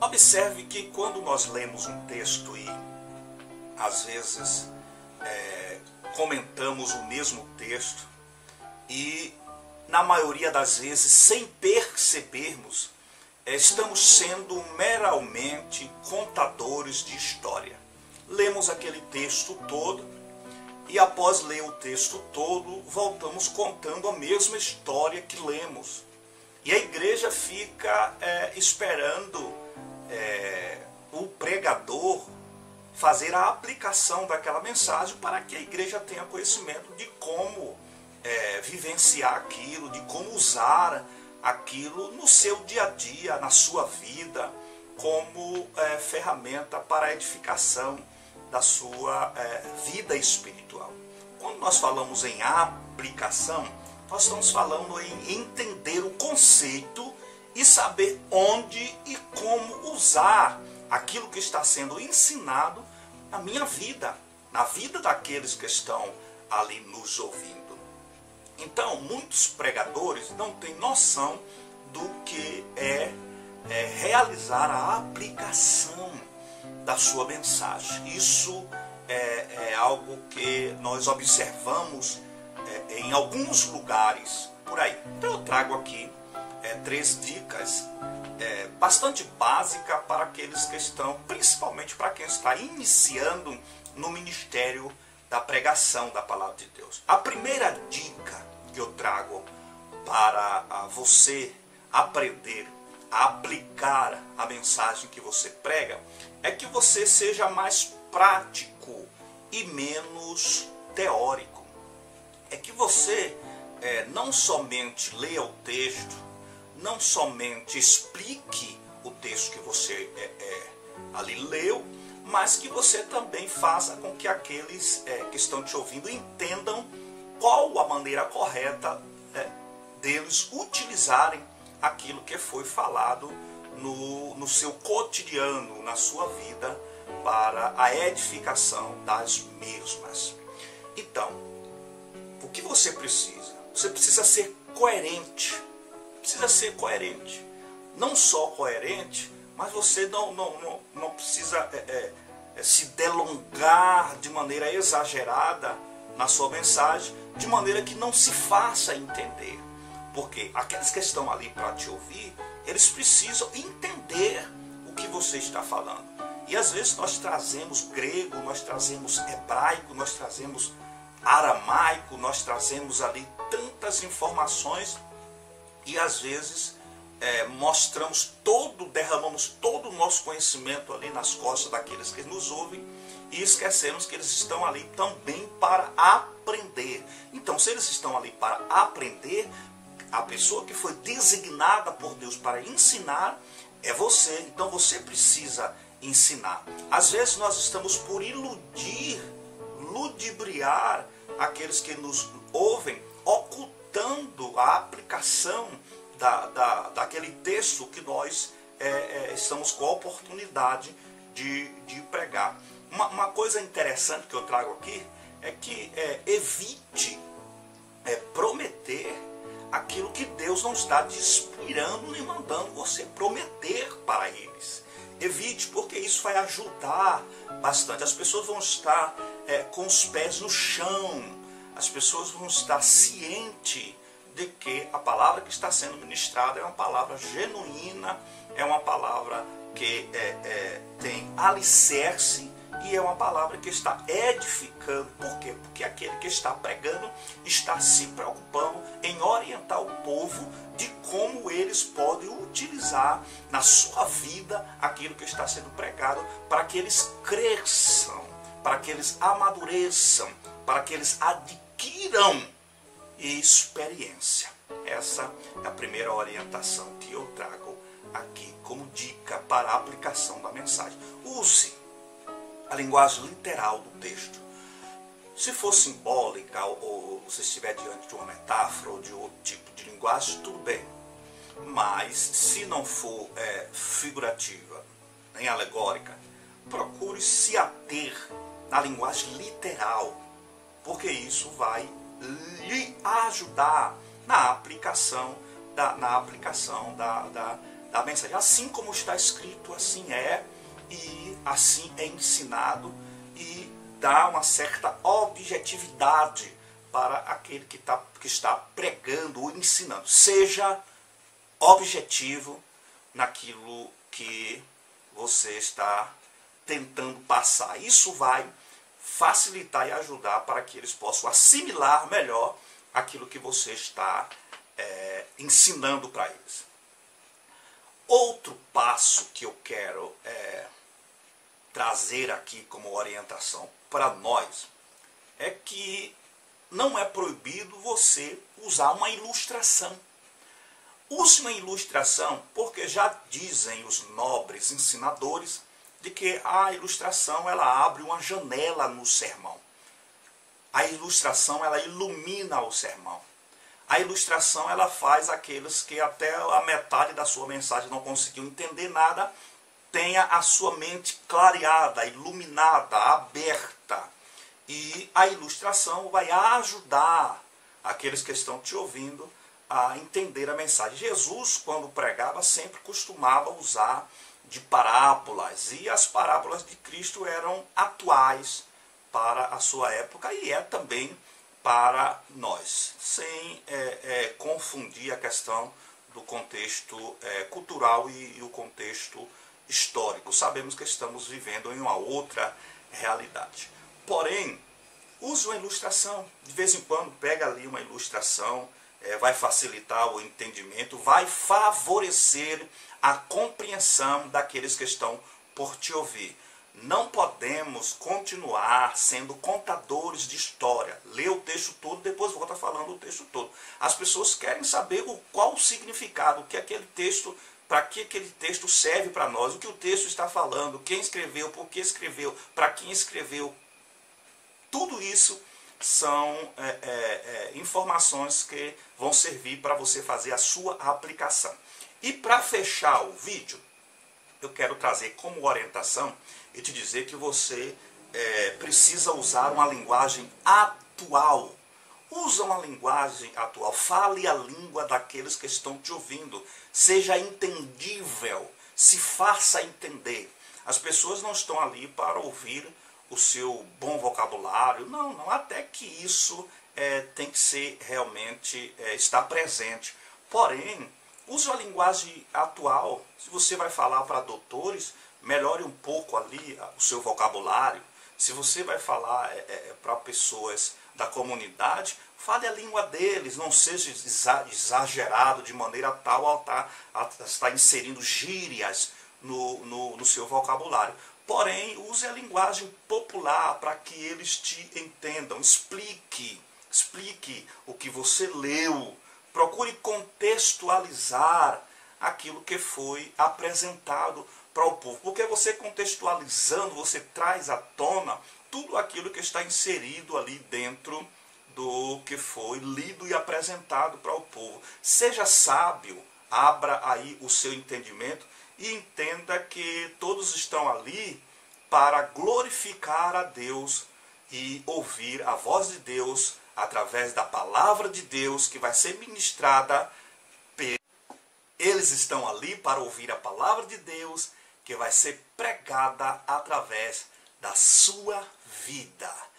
Observe que quando nós lemos um texto e às vezes comentamos o mesmo texto e na maioria das vezes, sem percebermos, estamos sendo meramente contadores de história. Lemos aquele texto todo e após ler o texto todo, voltamos contando a mesma história que lemos. E a igreja fica esperando o pregador fazer a aplicação daquela mensagem para que a igreja tenha conhecimento de como vivenciar aquilo, de como usar aquilo no seu dia a dia, na sua vida, como ferramenta para a edificação da sua vida espiritual. Quando nós falamos em aplicação, nós estamos falando em entender o conceito e saber onde e como usar aquilo que está sendo ensinado na minha vida, na vida daqueles que estão ali nos ouvindo. Então, muitos pregadores não têm noção do que é realizar a aplicação da sua mensagem. Isso é algo que nós observamos em alguns lugares por aí. Então eu trago aqui 3 dicas bastante básicas para aqueles que estão, principalmente para quem está iniciando no ministério da pregação da palavra de Deus. A primeira dica que eu trago para você aprender a aplicar a mensagem que você prega é que você seja mais prático e menos teórico. É que você não somente leia o texto, não somente explique o texto que você ali leu, mas que você também faça com que aqueles que estão te ouvindo entendam qual a maneira correta deles utilizarem aquilo que foi falado no seu cotidiano, na sua vida, para a edificação das mesmas. Então, o que você precisa? Você precisa ser coerente. Precisa ser coerente. Não só coerente, mas você não precisa se delongar de maneira exagerada na sua mensagem, de maneira que não se faça entender. Porque aqueles que estão ali para te ouvir, eles precisam entender o que você está falando. E às vezes nós trazemos grego, nós trazemos hebraico, nós trazemos aramaico, nós trazemos ali tantas informações e às vezes derramamos todo o nosso conhecimento ali nas costas daqueles que nos ouvem e esquecemos que eles estão ali também para aprender. Então, se eles estão ali para aprender, a pessoa que foi designada por Deus para ensinar é você. Então, você precisa ensinar. Às vezes nós estamos por ludibriar aqueles que nos ouvem, ocultando a aplicação daquele texto que nós estamos com a oportunidade de pregar. Uma coisa interessante que eu trago aqui é que evite prometer aquilo que Deus não está te inspirando nem mandando você prometer para eles. Evite, porque isso vai ajudar bastante. As pessoas vão estar com os pés no chão, as pessoas vão estar cientes de que a palavra que está sendo ministrada é uma palavra genuína, é uma palavra que tem alicerce e é uma palavra que está edificando. Por quê? Porque aquele que está pregando está se preocupando em orientar o povo de como eles podem utilizar na sua vida aquilo que está sendo pregado para que eles cresçam, para que eles amadureçam, para que eles adquiram experiência. Essa é a primeira orientação que eu trago aqui como dica para a aplicação da mensagem. Use a linguagem literal do texto. Se for simbólica ou você estiver diante de uma metáfora ou de outro tipo de linguagem, tudo bem. Mas se não for figurativa nem alegórica, procure se ater na linguagem literal, porque isso vai lhe ajudar na aplicação da mensagem. Assim como está escrito, assim é, e assim é ensinado, e dá uma certa objetividade para aquele que está pregando ou ensinando. Seja objetivo naquilo que você está tentando passar. Isso vai facilitar e ajudar para que eles possam assimilar melhor aquilo que você está ensinando para eles. Outro passo que eu quero trazer aqui como orientação para nós é que não é proibido você usar uma ilustração. Use uma ilustração, porque já dizem os nobres ensinadores de que a ilustração ela abre uma janela no sermão. A ilustração ela ilumina o sermão. A ilustração ela faz aqueles que até a metade da sua mensagem não conseguiu entender nada, tenha a sua mente clareada, iluminada, aberta. E a ilustração vai ajudar aqueles que estão te ouvindo a entender a mensagem. Jesus, quando pregava, sempre costumava usar de parábolas. E as parábolas de Cristo eram atuais para a sua época e é também para nós. Sem confundir a questão do contexto cultural e o contexto histórico. Sabemos que estamos vivendo em uma outra realidade. Porém, use uma ilustração. De vez em quando pega ali uma ilustração, vai facilitar o entendimento, vai favorecer a compreensão daqueles que estão por te ouvir. Não podemos continuar sendo contadores de história. Lê o texto todo, depois volta falando o texto todo. As pessoas querem saber qual o significado, o que aquele texto, para que aquele texto serve para nós, o que o texto está falando, quem escreveu, por que escreveu, para quem escreveu. Tudo isso são informações que vão servir para você fazer a sua aplicação. E para fechar o vídeo, eu quero trazer como orientação e te dizer que você precisa usar uma linguagem atual. Usa uma linguagem atual, fale a língua daqueles que estão te ouvindo. Seja entendível, se faça entender. As pessoas não estão ali para ouvir o seu bom vocabulário. Não, até que isso tem que ser realmente, estar presente. Porém, use uma linguagem atual. Se você vai falar para doutores, melhore um pouco ali o seu vocabulário. Se você vai falar para pessoas da comunidade, fale a língua deles, não seja exagerado de maneira tal a estar inserindo gírias no seu vocabulário. Porém, use a linguagem popular para que eles te entendam. Explique o que você leu. Procure contextualizar aquilo que foi apresentado para o povo. Porque você contextualizando, você traz à tona tudo aquilo que está inserido ali dentro do que foi lido e apresentado para o povo. Seja sábio, abra aí o seu entendimento e entenda que todos estão ali para glorificar a Deus e ouvir a voz de Deus através da palavra de Deus que vai ser ministrada. Eles estão ali para ouvir a palavra de Deus que vai ser pregada através da sua vida.